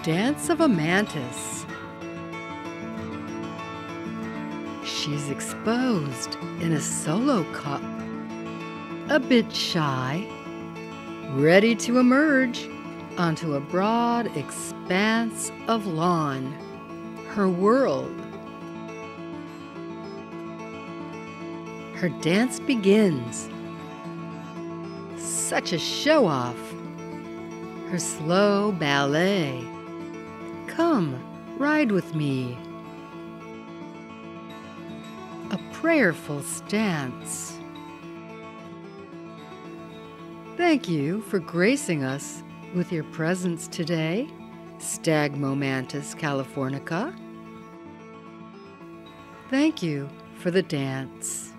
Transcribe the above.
dance of a mantis. She's exposed in a solo cup, a bit shy, ready to emerge onto a broad expanse of lawn, her world. Her dance begins. Such a show-off. Her slow ballet. Come, ride with me. A prayerful stance. Thank you for gracing us with your presence today, Stagmomantis Californica. Thank you for the dance.